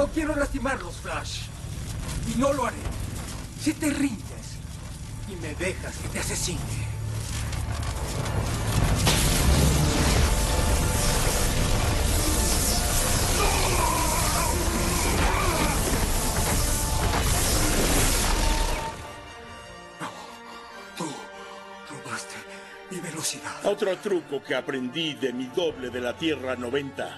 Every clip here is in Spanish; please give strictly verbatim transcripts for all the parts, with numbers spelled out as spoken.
No quiero lastimarlos, Flash. Y no lo haré. Si te rindes y me dejas que te asesine. No, tú robaste mi velocidad. Otro truco que aprendí de mi doble de la Tierra noventa.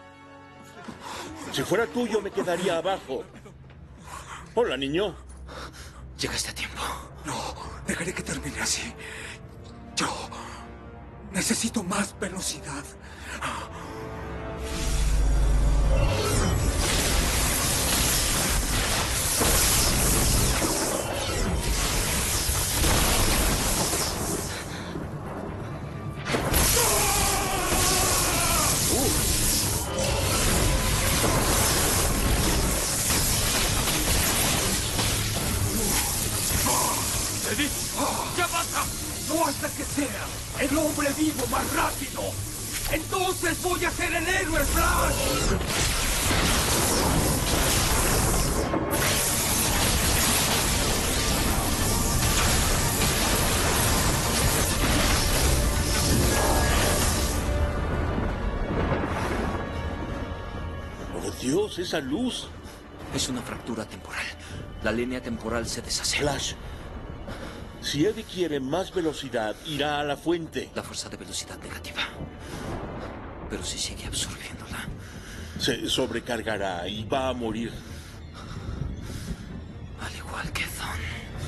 Si fuera tuyo, me quedaría abajo. Hola, niño. Llegaste a tiempo. No, dejaré que termine así. Yo necesito más velocidad. ¡Eddie! ¡Ya basta! No hasta que sea el hombre vivo más rápido. Entonces voy a ser el héroe, Flash. ¡Oh, Dios, esa luz! Es una fractura temporal. La línea temporal se deshace. Flash, si Eddie quiere más velocidad, irá a la fuente. La fuerza de velocidad negativa. Pero si sigue absorbiéndola... Se sobrecargará y va a morir. Al igual que Thawne.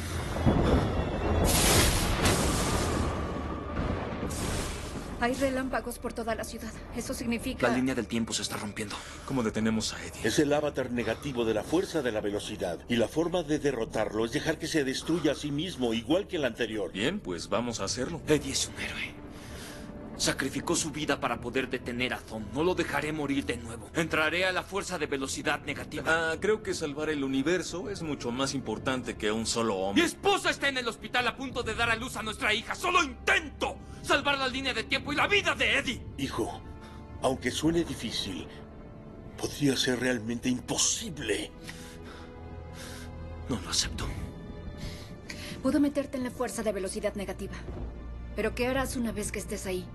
Hay relámpagos por toda la ciudad. Eso significa... La línea del tiempo se está rompiendo. ¿Cómo detenemos a Eddie? Es el avatar negativo de la fuerza de la velocidad. Y la forma de derrotarlo es dejar que se destruya a sí mismo, igual que el anterior. Bien, pues vamos a hacerlo. Eddie es un héroe. Sacrificó su vida para poder detener a Thawne. No lo dejaré morir de nuevo. Entraré a la fuerza de velocidad negativa. Ah, creo que salvar el universo es mucho más importante que un solo Mi hombre. esposa está en el hospital a punto de dar a luz a nuestra hija. ¡Solo intento salvar la línea de tiempo y la vida de Eddie! Hijo, aunque suene difícil, podría ser realmente imposible. No lo acepto. Puedo meterte en la fuerza de velocidad negativa. Pero ¿qué harás una vez que estés ahí?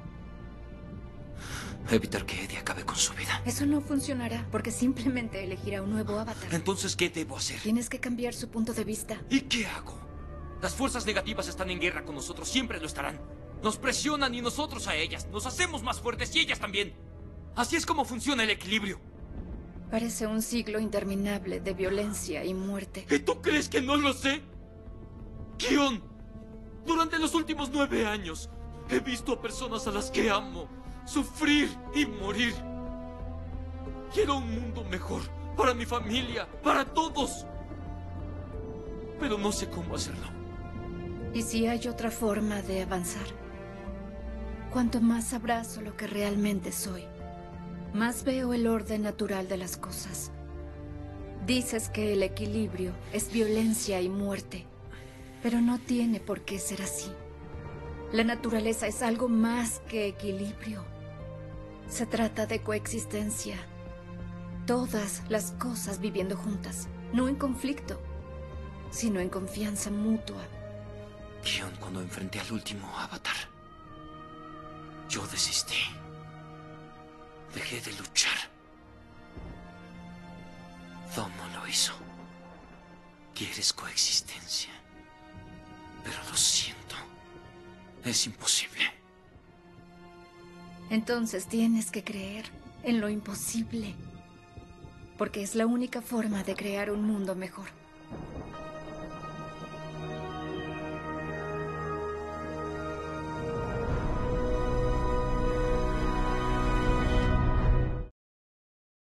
Evitar que Eddie acabe con su vida. Eso no funcionará, porque simplemente elegirá un nuevo avatar. Entonces, ¿qué debo hacer? Tienes que cambiar su punto de vista. ¿Y qué hago? Las fuerzas negativas están en guerra con nosotros. Siempre lo estarán. Nos presionan y nosotros a ellas. Nos hacemos más fuertes y ellas también. Así es como funciona el equilibrio. Parece un ciclo interminable de violencia y muerte. ¿Y tú crees que no lo sé? Kion, durante los últimos nueve años he visto a personas a las que amo sufrir y morir. Quiero un mundo mejor para mi familia, para todos. Pero no sé cómo hacerlo. ¿Y si hay otra forma de avanzar? Cuanto más abrazo lo que realmente soy, más veo el orden natural de las cosas. Dices que el equilibrio es violencia y muerte, pero no tiene por qué ser así. La naturaleza es algo más que equilibrio. Se trata de coexistencia. Todas las cosas viviendo juntas, no en conflicto, sino en confianza mutua. Kion, cuando enfrenté al último avatar, yo desistí. Dejé de luchar. Thawne no lo hizo. Quieres coexistencia, pero lo siento. Es imposible. Entonces tienes que creer en lo imposible, porque es la única forma de crear un mundo mejor.